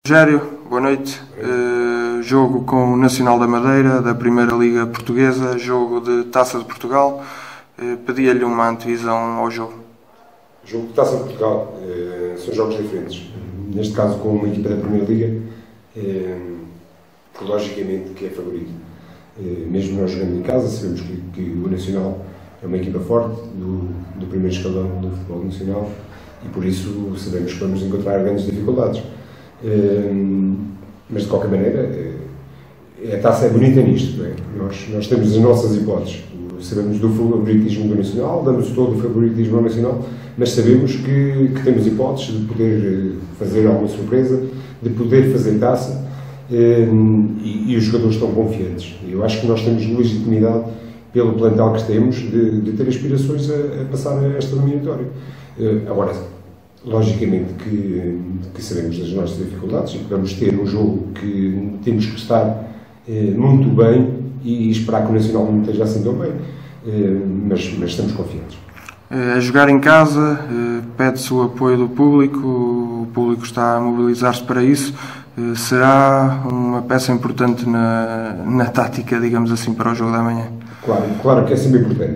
Rogério, boa noite. Jogo com o Nacional da Madeira, da Primeira Liga Portuguesa, jogo de Taça de Portugal. Pedia-lhe uma antevisão ao jogo. O jogo de Taça de Portugal são jogos diferentes. Neste caso, com uma equipa da Primeira Liga, logicamente que é favorito. Mesmo nós jogando em casa, sabemos que o Nacional é uma equipa forte do primeiro escalão do futebol nacional e por isso sabemos que vamos encontrar grandes dificuldades. Mas de qualquer maneira a taça é bonita nisto, não é? Nós temos as nossas hipóteses, sabemos do favoritismo do Nacional, damos todo o favoritismo ao Nacional, mas sabemos que temos hipóteses de poder fazer alguma surpresa, de poder fazer taça e os jogadores estão confiantes. Eu acho que nós temos legitimidade pelo plantel que temos de ter aspirações a passar esta eliminatória. Agora, logicamente que sabemos das nossas dificuldades e que vamos ter um jogo que temos que estar muito bem e esperar que o Nacional não esteja assim tão bem, mas estamos confiantes. A jogar em casa, pede-se o apoio do público, o público está a mobilizar-se para isso. Será uma peça importante na tática, digamos assim, para o jogo da manhã? Claro que é sempre importante.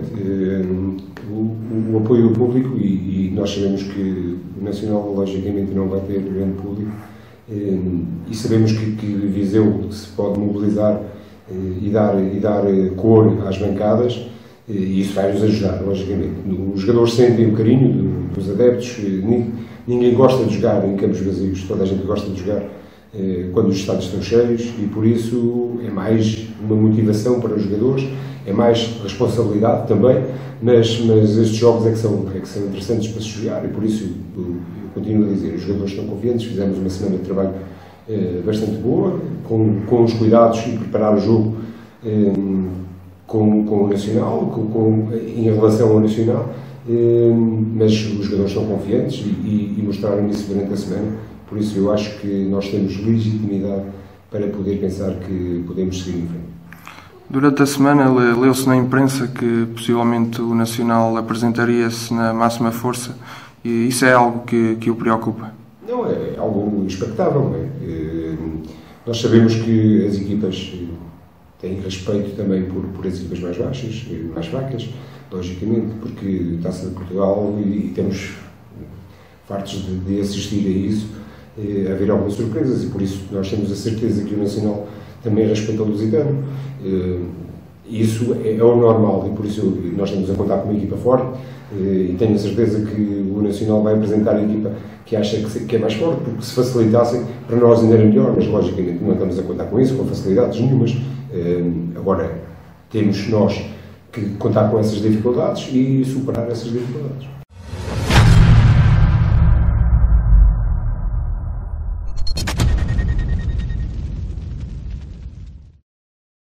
O apoio do público e nós sabemos que o Nacional logicamente não vai ter grande público e sabemos que Viseu se pode mobilizar e dar cor às bancadas e isso vai nos ajudar, logicamente. Os jogadores sentem o carinho dos adeptos, ninguém gosta de jogar em campos vazios, toda a gente gosta de jogar quando os estádios estão cheios e por isso é mais uma motivação para os jogadores, é mais responsabilidade também, mas estes jogos é que são interessantes para se jogar e por isso eu continuo a dizer, os jogadores estão confiantes, fizemos uma semana de trabalho bastante boa, com os cuidados e preparar o jogo com o Nacional, em relação ao Nacional, mas os jogadores estão confiantes e mostraram isso durante a semana, por isso eu acho que nós temos legitimidade para poder pensar que podemos seguir em frente. Durante a semana leu-se na imprensa que possivelmente o Nacional apresentaria-se na máxima força e isso é algo que o preocupa? Não, é algo expectável, não é? Nós sabemos que as equipas têm respeito também por as equipas mais baixas, mais fracas, logicamente, porque Taça de Portugal e temos fartos de assistir a isso, a haver algumas surpresas e por isso nós temos a certeza que o Nacional também respeita o Lusitano. Isso é o normal e por isso nós estamos a contar com uma equipa forte e tenho a certeza que o Nacional vai apresentar a equipa que acha que é mais forte, porque se facilitassem, para nós ainda era melhor, mas logicamente não estamos a contar com isso, com facilidades nenhumas. Agora, temos nós que contar com essas dificuldades e superar essas dificuldades.